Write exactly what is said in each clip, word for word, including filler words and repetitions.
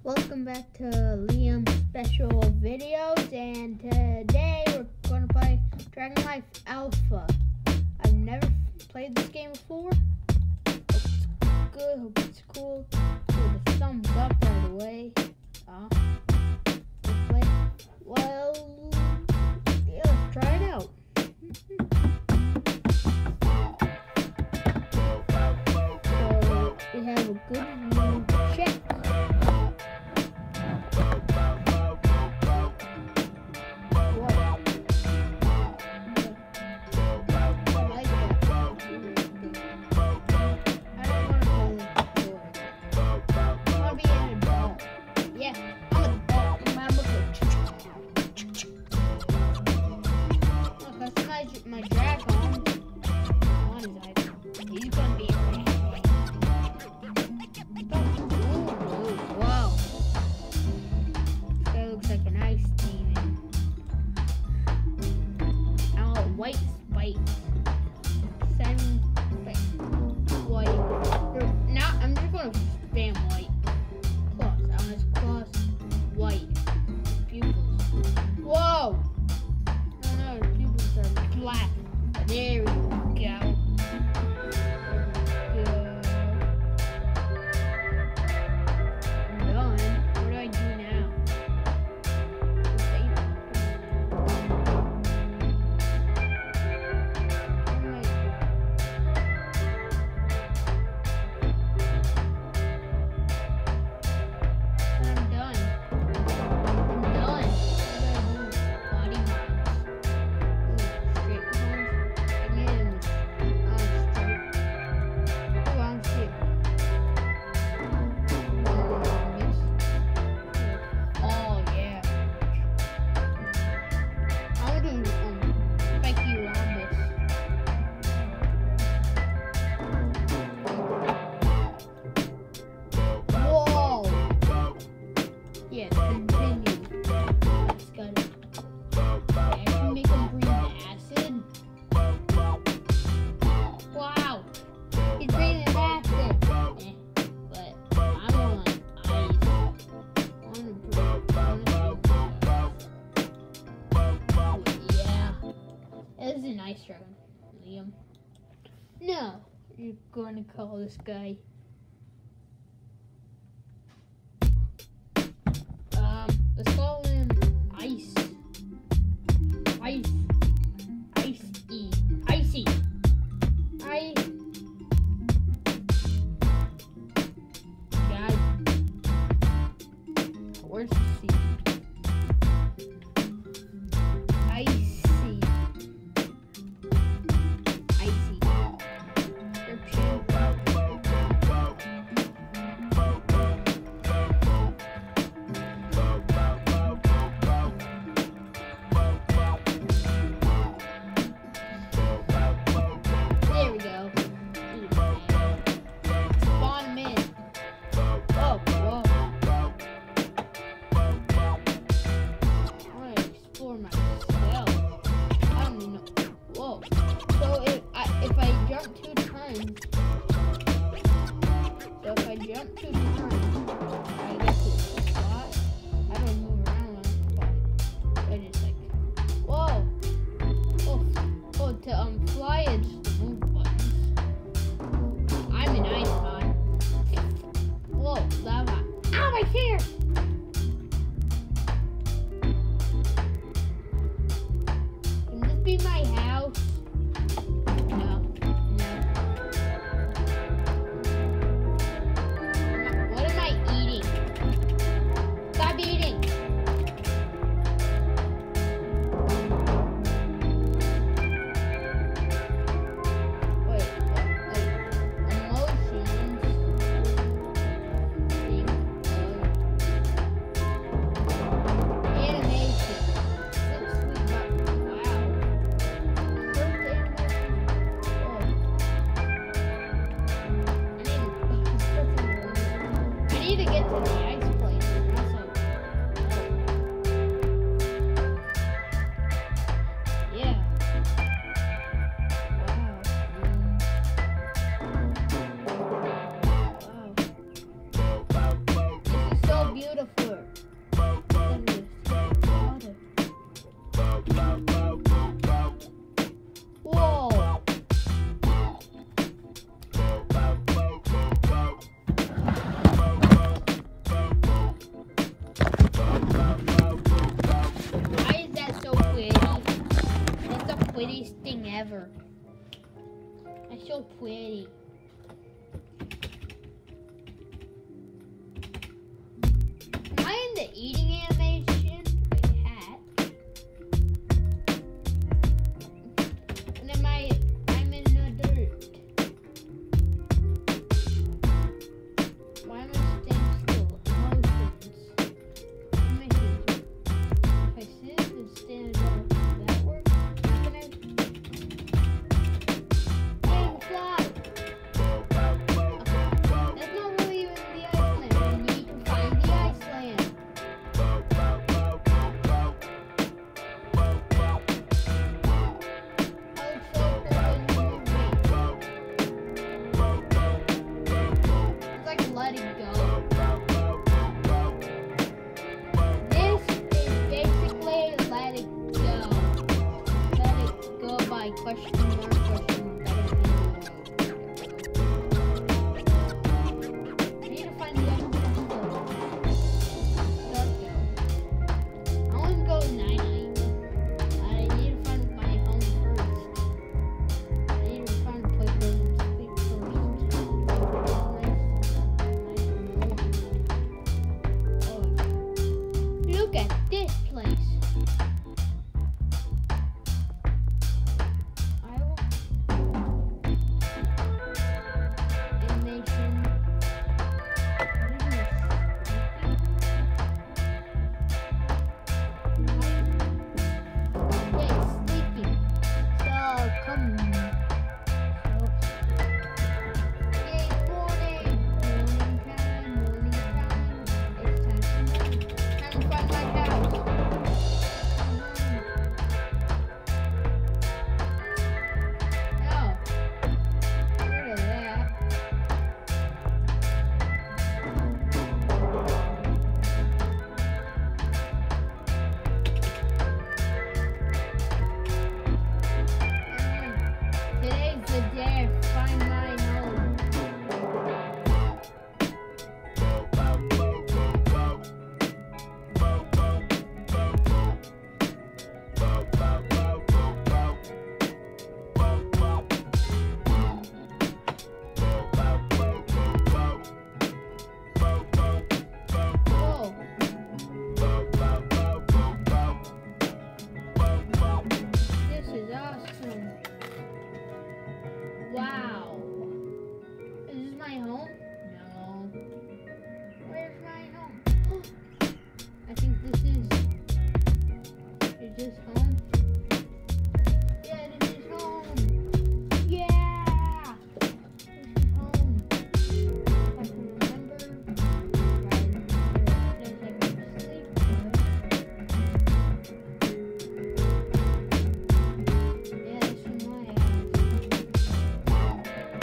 Welcome back to Liam's special videos, and today we're going to play Dragon Life Alpha. I've never played this game before. Hope it's good, hope it's cool. Give a thumbs up right away. Uh, let's play. Well, yeah, let's try it out. So, we have a good view. Check. My dragon on his eye. He's gonna be Ooh, wow. This guy looks like an ice demon. Oh, white spikes. Seven white. Now I'm just gonna spam white. Claws. I want his claws white. Pupils. Whoa! Black. There we go. Good. I'm done. What do I do now? I'm done. I'm done. Body Yeah, continue. Just gotta. I can make him breathe acid. Wow, he's breathing acid. Eh, but I want ice. I want to breathe. Yeah, this is a nice dragon, Liam. No, you're going to call this guy. Let's call him Ice. Ice. Ice-y. Icy. I. God. Where's the C? Icy. Icy. Description. Jump two times. I get to the spot. I don't move around on the spot. I just like, whoa. Oh, oh, to um fly it's the move buttons. I'm an ice god. Whoa, lava. Ow, my chair! Can this be my house? No. so pretty. Am I in the eating animation? Wait, hat. And am I, I'm in the dirt. Why am I staying still? Emotions. Emotions. If I sit and stand up, does that work? Can I? Hey, fly! That's not really even the Iceland. I need to find the Iceland. Let it go. This is basically let it go. Let it go by question mark, question mark. I need to find the other I want to go night night. I need to find my home first. I need to find a place where I can sleep first. Look at this place. I will animation. Yeah, it's sleeping. So come. Yay, morning. Morning time, morning time. It's time to morning. Time to find my house. No. Get rid of that. Today's the day to find my home. Whoa. This is awesome. Wow. Is this my home? No. Where's my home? I think this is. Is this home? Yeah, this is home. Yeah. This is home. If I can remember. Right. There's like a sleep. Yeah, this is my house.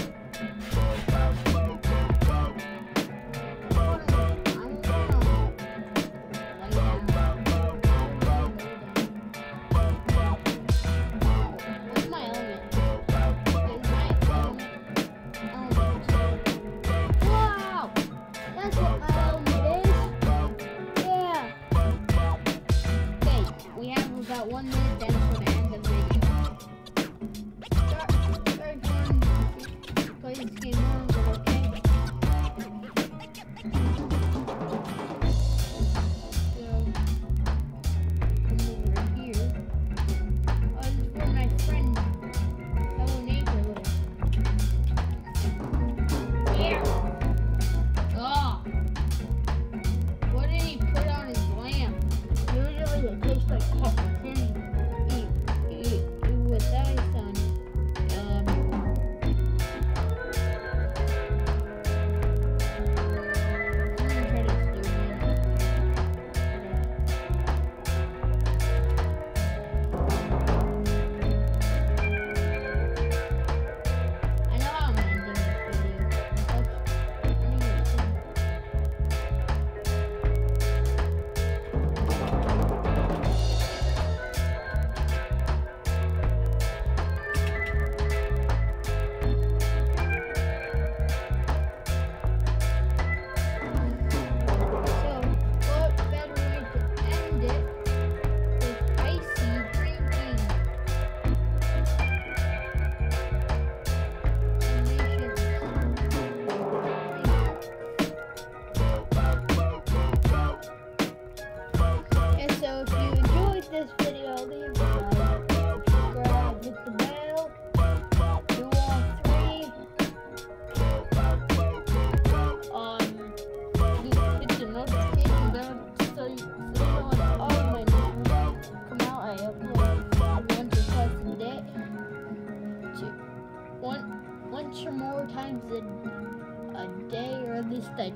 About one minute, then I'm gonna end the video. Start, start going, play this game on, okay? So, come over here. Oh, this is where my friend, fellow neighbor lives. Here! Oh! What did he put on his lamp? Usually it tastes like popcorn. With that, son.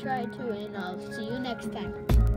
try it too, and I'll see you next time.